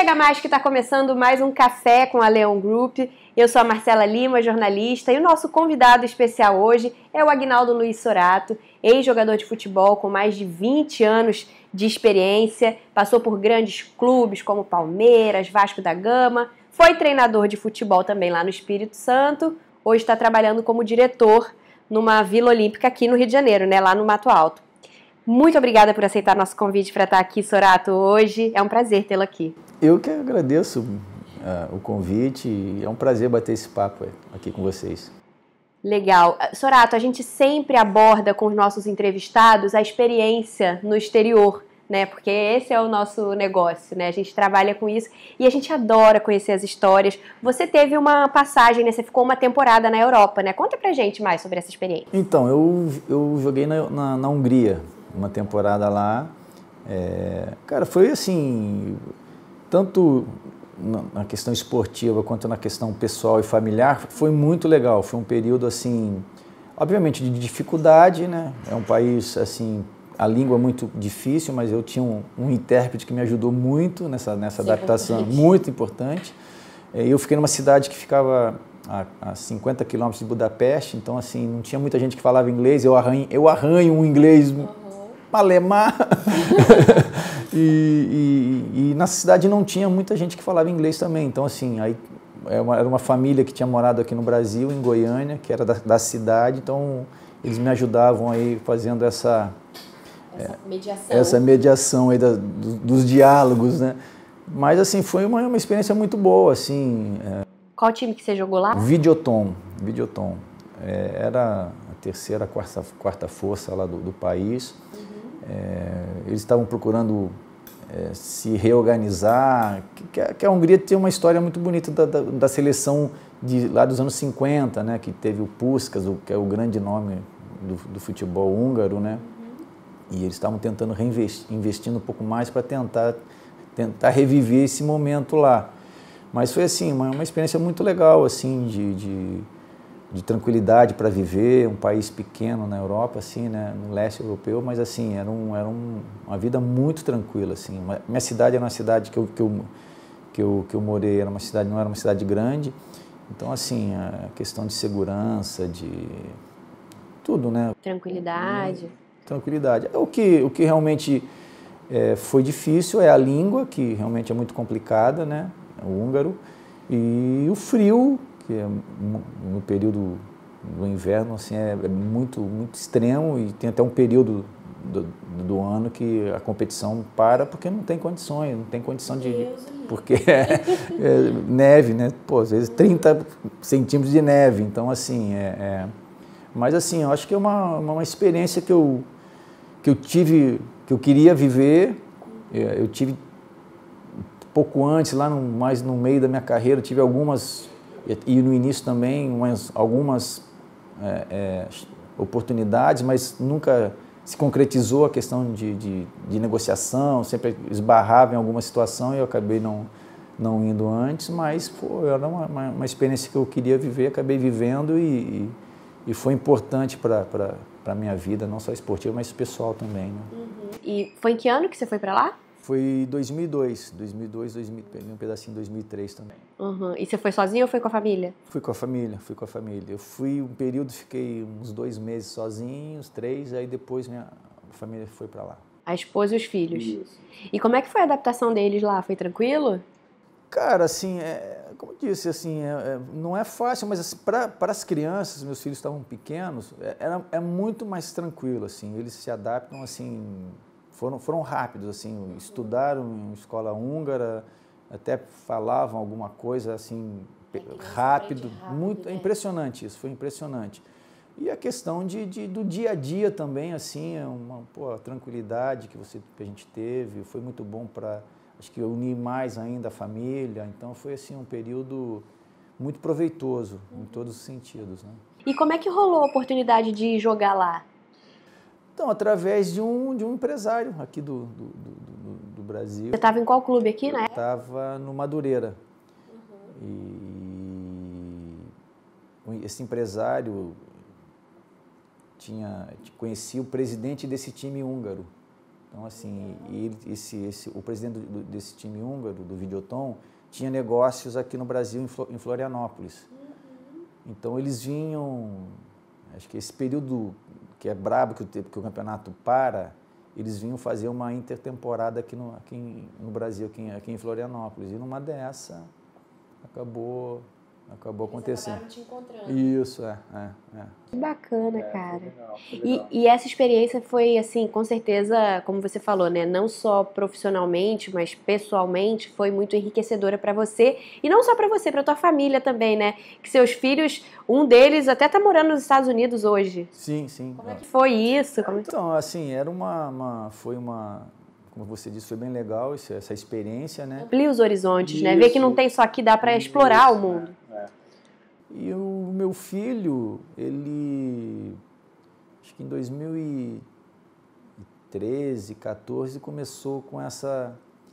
chega mais que está começando mais um Café com a Leão Group. Eu sou a Marcela Lima, jornalista, e o nosso convidado especial hoje é o Aguinaldo Luiz Sorato, ex-jogador de futebol com mais de 20 anos de experiência, passou por grandes clubes como Palmeiras, Vasco da Gama, foi treinador de futebol também lá no Espírito Santo, hoje está trabalhando como diretor numa Vila Olímpica aqui no Rio de Janeiro, né, lá no Mato Alto. Muito obrigada por aceitar nosso convite para estar aqui, Sorato, hoje. É um prazer tê-lo aqui. Eu que agradeço o convite e é um prazer bater esse papo aqui com vocês. Legal. Sorato, a gente sempre aborda com os nossos entrevistados a experiência no exterior, né? Porque esse é o nosso negócio, né? A gente trabalha com isso e a gente adora conhecer as histórias. Você teve uma passagem, né? Você ficou uma temporada na Europa, né? Conta pra gente mais sobre essa experiência. Então, eu joguei na Hungria, uma temporada lá. Cara, foi assim, tanto na questão esportiva quanto na questão pessoal e familiar, foi muito legal. Foi um período, assim, obviamente de dificuldade, né? É um país, assim, a língua é muito difícil, mas eu tinha um intérprete que me ajudou muito nessa adaptação, muito importante. Eu fiquei numa cidade que ficava a 50 quilômetros de Budapeste, então, assim, não tinha muita gente que falava inglês, eu arranho um inglês malemar. e na cidade não tinha muita gente que falava inglês também, então, assim, aí era uma família que tinha morado aqui no Brasil, em Goiânia, que era da cidade, então eles me ajudavam aí fazendo essa mediação aí dos diálogos, né? Mas, assim, foi uma experiência muito boa, assim. Qual time que você jogou lá? Videoton. Era a terceira, quarta força lá do país. Eles estavam procurando se reorganizar, que a Hungria tem uma história muito bonita da seleção lá dos anos 50, né? Que teve o Puskás, que é o grande nome do futebol húngaro, né? E eles estavam tentando investindo um pouco mais para tentar reviver esse momento lá. Mas foi assim, uma experiência muito legal, assim, de tranquilidade para viver, um país pequeno na Europa, assim, né, no leste europeu, mas assim, era uma vida muito tranquila, assim. Minha cidade era uma cidade que eu morei, não era uma cidade grande, então, assim, a questão de segurança, de tudo, né? Tranquilidade. O que realmente foi difícil é a língua, que realmente é muito complicada, né? O húngaro, e o frio, que no período do inverno assim, é muito, muito extremo, e tem até um período do ano que a competição para porque não tem condições, porque é neve, né? Pô, às vezes 30 centímetros de neve, então assim, mas assim, eu acho que é uma experiência que eu tive, que eu queria viver. Eu tive pouco antes, mais no meio da minha carreira, tive algumas, e no início também, algumas oportunidades, mas nunca se concretizou a questão de negociação, sempre esbarrava em alguma situação e eu acabei não indo antes, mas era uma experiência que eu queria viver, acabei vivendo e foi importante para a minha vida, não só esportiva, mas pessoal também. Né? E foi em que ano que você foi para lá? Foi 2002, peguei um pedacinho em 2003 também. E você foi sozinho ou foi com a família? Fui com a família. Eu fui um período, fiquei uns 2 meses sozinho, uns 3, aí depois minha família foi para lá. A esposa e os filhos. Isso. E como é que foi a adaptação deles lá? Foi tranquilo? Cara, assim, como eu disse, assim, não é fácil, mas assim, para as crianças, meus filhos estavam pequenos, é muito mais tranquilo, assim, eles se adaptam, assim, foram rápidos, assim, estudaram em escola húngara, até falavam alguma coisa, assim, rápido, muito, né? Impressionante isso, foi impressionante. E a questão do dia a dia também, assim, a tranquilidade que a gente teve, foi muito bom para, acho que unir mais ainda a família, então foi, assim, um período muito proveitoso, em todos os sentidos, né? E como é que rolou a oportunidade de jogar lá? Então, através de um empresário aqui do Brasil. Você estava em qual clube aqui, né? Estava no Madureira. E esse empresário conhecia o presidente desse time húngaro. Então, assim, o presidente desse time húngaro, do Videoton, tinha negócios aqui no Brasil, em Florianópolis. Então, eles vinham, acho que esse período que é brabo, que o campeonato para, eles vinham fazer uma intertemporada aqui no Brasil, aqui em Florianópolis. E numa dessa, acabou acontecendo. Acabaram te encontrando. Isso, Que bacana, cara. Foi legal. E essa experiência foi, assim, com certeza, como você falou, né? Não só profissionalmente, mas pessoalmente, foi muito enriquecedora para você. E não só para você, para tua família também, né? Que seus filhos, um deles até tá morando nos Estados Unidos hoje. Sim, sim. Como é que foi isso? Então, assim, foi uma, como você disse, foi bem legal essa experiência, né? Amplia os horizontes, né? Ver que não tem só aqui, dá para explorar o mundo. E o meu filho, acho que em 2013, 14, começou com essa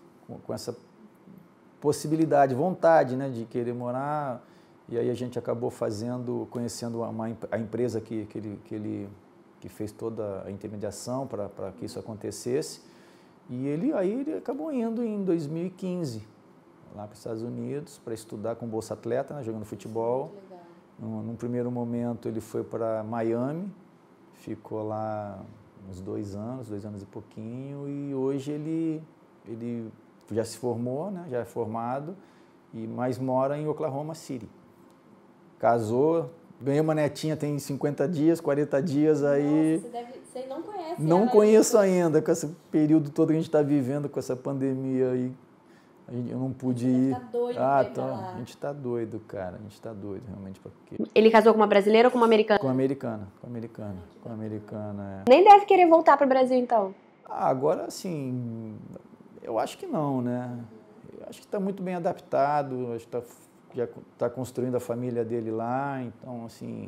possibilidade, vontade, né, de querer morar. E aí a gente acabou conhecendo a empresa que fez toda a intermediação para que isso acontecesse. E ele acabou indo em 2015 lá para os Estados Unidos para estudar com Bolsa Atleta, né, jogando futebol. Num primeiro momento ele foi para Miami, ficou lá uns 2 anos e pouquinho, e hoje ele já se formou, né, já é formado, mas mora em Oklahoma City. Casou, ganhou uma netinha, tem 50 dias, 40 dias aí. Nossa, você não conhece Não conheço ainda, com esse período todo que a gente está vivendo, com essa pandemia aí. Eu não pude ir. Tá doido A gente tá doido, cara. A gente tá doido, realmente. Porque... Ele casou com uma brasileira ou com uma americana? Com a americana, Nem deve querer voltar para o Brasil, então. Agora, assim, eu acho que não, né? Eu acho que está muito bem adaptado, acho que já está construindo a família dele lá, então, assim,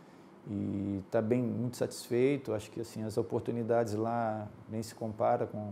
e está muito satisfeito. Acho que, assim, as oportunidades lá nem se compara com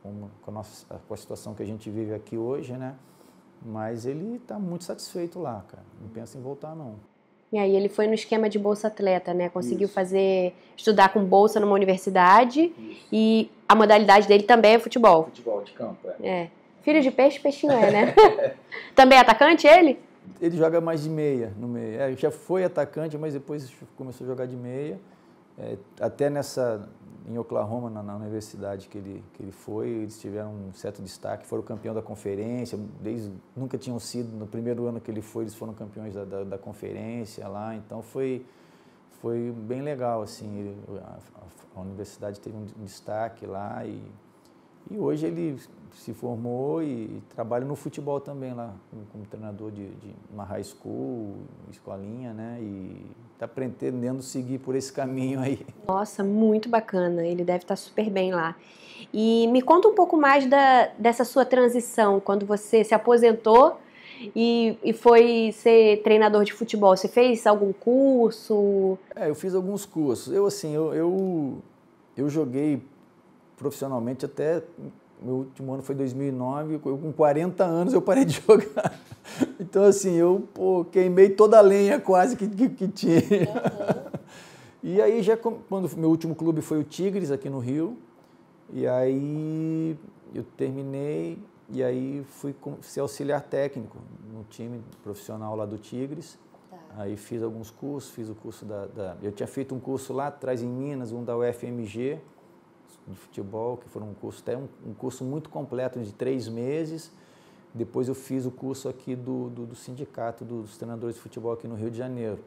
a situação que a gente vive aqui hoje, né? Mas ele está muito satisfeito lá, cara. Não pensa em voltar, não. E aí ele foi no esquema de Bolsa Atleta, né? Conseguiu estudar com bolsa numa universidade. Isso. E a modalidade dele também é futebol. Futebol de campo, Filho de peixe, peixinho né? Também é atacante ele? Ele joga mais de meia, no meio. Já foi atacante, mas depois começou a jogar de meia. Até em Oklahoma, na universidade que ele foi, eles tiveram um certo destaque, foram campeão da conferência, nunca tinham sido, no primeiro ano que ele foi, eles foram campeões da conferência lá, então foi bem legal, assim, a universidade teve um destaque lá e hoje ele se formou e trabalha no futebol também lá, como treinador de uma high school, escolinha, né, e está pretendendo seguir por esse caminho aí. Nossa, muito bacana, ele deve estar super bem lá. E me conta um pouco mais dessa sua transição, quando você se aposentou e foi ser treinador de futebol. Você fez algum curso? Eu fiz alguns cursos. Eu joguei profissionalmente até... Meu último ano foi 2009, com 40 anos eu parei de jogar. Então, assim, eu queimei toda a lenha quase que tinha. Uhum. E aí, quando meu último clube foi o Tigres, aqui no Rio, e aí eu terminei, e aí fui ser auxiliar técnico no time profissional lá do Tigres. Tá. Aí fiz alguns cursos, fiz o curso eu tinha feito um curso lá atrás em Minas, um da UFMG, de futebol, que foi um curso muito completo, de 3 meses. Depois eu fiz o curso aqui do sindicato dos treinadores de futebol aqui no Rio de Janeiro.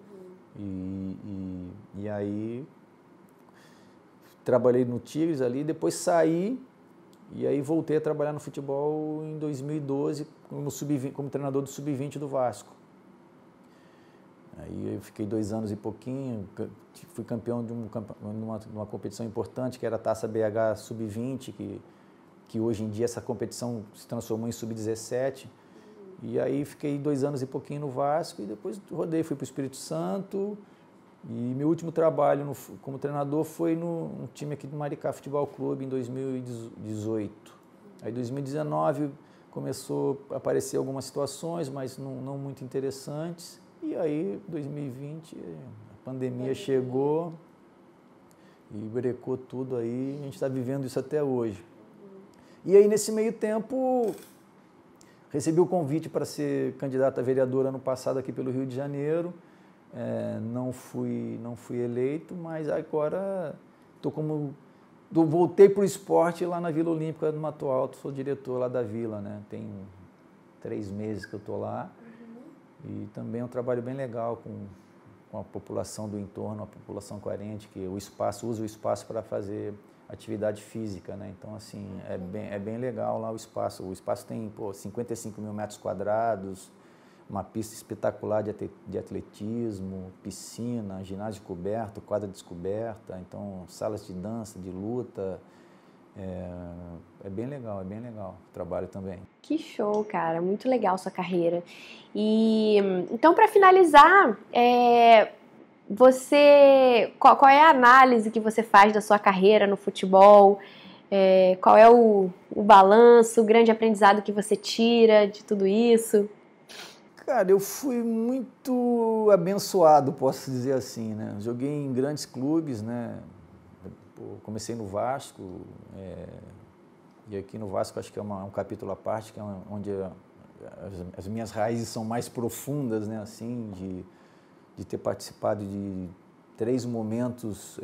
E aí trabalhei no Tigres ali, depois saí e aí voltei a trabalhar no futebol em 2012 como treinador do Sub-20 do Vasco. Aí eu fiquei 2 anos e pouquinho, fui campeão de uma competição importante, que era a Taça BH Sub-20, que hoje em dia essa competição se transformou em Sub-17. E aí fiquei 2 anos e pouquinho no Vasco e depois fui para o Espírito Santo. E meu último trabalho como treinador foi num time aqui do Maricá Futebol Clube em 2018. Aí em 2019 começou a aparecer algumas situações, mas não muito interessantes. E aí, 2020, a pandemia chegou e brecou tudo aí, a gente está vivendo isso até hoje. E aí, nesse meio tempo, recebi o convite para ser candidato a vereador ano passado aqui pelo Rio de Janeiro. Não fui eleito, mas agora voltei para o esporte lá na Vila Olímpica do Mato Alto, sou diretor lá da Vila, né? Tem 3 meses que eu estou lá. E também é um trabalho bem legal com a população do entorno, a população carente, que usa o espaço para fazer atividade física, né? Então, assim, é bem legal lá o espaço. O espaço tem 55 mil metros quadrados, uma pista espetacular de atletismo, piscina, ginásio coberto, quadra descoberta, então salas de dança, de luta. É bem legal o trabalho também. Que show, cara, muito legal sua carreira. E então, para finalizar, qual é a análise que você faz da sua carreira no futebol? Qual é o balanço, o grande aprendizado que você tira de tudo isso? Cara, eu fui muito abençoado, posso dizer assim, né? Joguei em grandes clubes, né? Comecei no Vasco, e aqui no Vasco acho que é um capítulo à parte, que é onde as minhas raízes são mais profundas, né? Assim, de ter participado de 3 momentos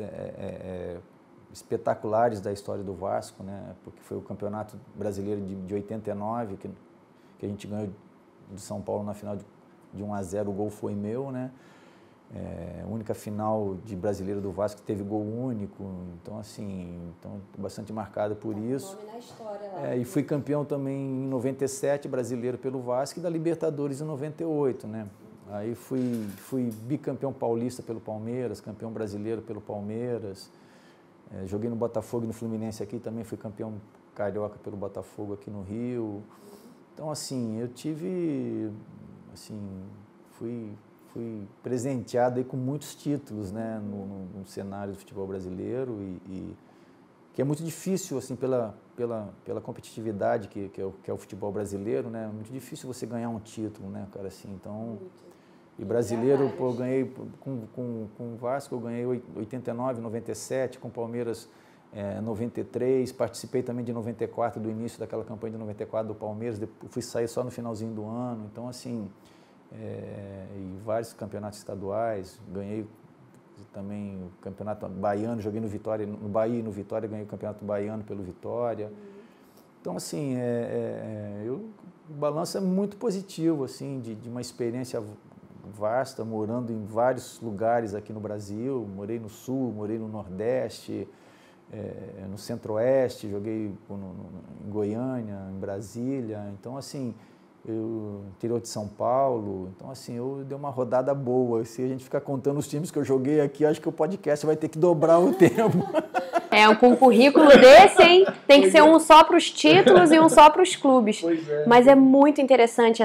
espetaculares da história do Vasco, né? Porque foi o Campeonato Brasileiro de 89, que a gente ganhou de São Paulo na final de 1-0, o gol foi meu, né? A única final de brasileiro do Vasco que teve gol único, então assim, bastante marcado por isso. Nome na história lá. E fui campeão também em 97, brasileiro pelo Vasco, e da Libertadores em 98, né? Aí fui bicampeão paulista pelo Palmeiras, campeão brasileiro pelo Palmeiras, joguei no Botafogo e no Fluminense aqui, também fui campeão carioca pelo Botafogo aqui no Rio. Então, assim, eu tive, assim, fui presenteado aí com muitos títulos, né, no cenário do futebol brasileiro e que é muito difícil, assim, pela competitividade que é o futebol brasileiro, né, é muito difícil você ganhar um título, né, cara, assim, então... E brasileiro, eu ganhei com o Vasco, eu ganhei 89, 97, com o Palmeiras 93, participei também de 94, do início daquela campanha de 94 do Palmeiras, fui sair só no finalzinho do ano, então assim, e vários campeonatos estaduais, ganhei também o campeonato baiano, joguei no Vitória, no Bahia e no Vitória, ganhei o campeonato baiano pelo Vitória. Então assim, o balanço é muito positivo, assim, de uma experiência vasta, morando em vários lugares aqui no Brasil, morei no Sul, morei no Nordeste, no Centro-Oeste, joguei em Goiânia, em Brasília, então assim, interior de São Paulo, então assim, eu dei uma rodada boa. Se a gente ficar contando os times que eu joguei aqui, acho que o podcast vai ter que dobrar o tempo. Com um currículo desse, hein? Tem que ser um só para os títulos e um só para os clubes. Mas é muito interessante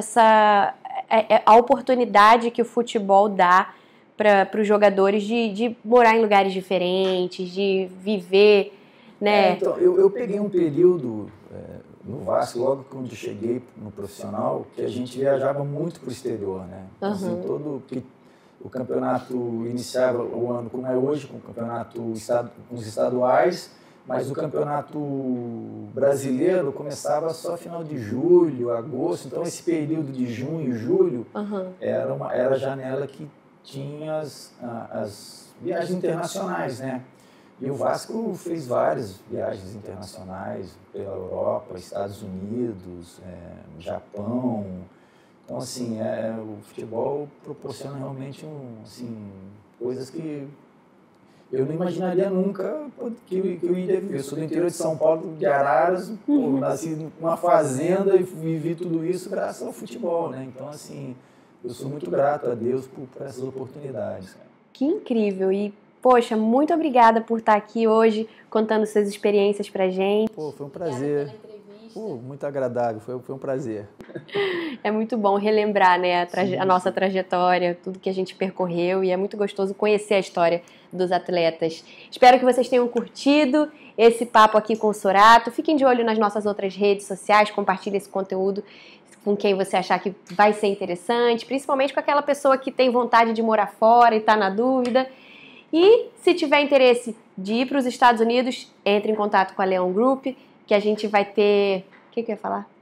a oportunidade que o futebol dá para os jogadores de morar em lugares diferentes, de viver, né? Então, eu peguei um período no Vasco, logo quando cheguei no profissional, que a gente viajava muito para o exterior, né? Assim, porque o campeonato iniciava o ano como é hoje, com o campeonato com os estaduais, mas o campeonato brasileiro começava só final de julho, agosto, então esse período de junho e julho era a janela que tinha as viagens internacionais, né? E o Vasco fez várias viagens internacionais pela Europa, Estados Unidos, Japão. Então, assim, o futebol proporciona realmente coisas que eu não imaginaria nunca que eu iria viver. Eu sou do interior de São Paulo, de Araras, nasci numa fazenda e vivi tudo isso graças ao futebol, né? Então, assim, eu sou muito grato a Deus por essas oportunidades. Que incrível! E, poxa, muito obrigada por estar aqui hoje contando suas experiências pra gente. Foi um prazer. Muito agradável, foi um prazer. É muito bom relembrar, né, a nossa trajetória, tudo que a gente percorreu, e é muito gostoso conhecer a história dos atletas. Espero que vocês tenham curtido esse papo aqui com o Sorato. Fiquem de olho nas nossas outras redes sociais, compartilhe esse conteúdo com quem você achar que vai ser interessante, principalmente com aquela pessoa que tem vontade de morar fora e está na dúvida. E se tiver interesse de ir para os Estados Unidos, entre em contato com a Leon Group, que a gente vai ter... O que eu ia falar?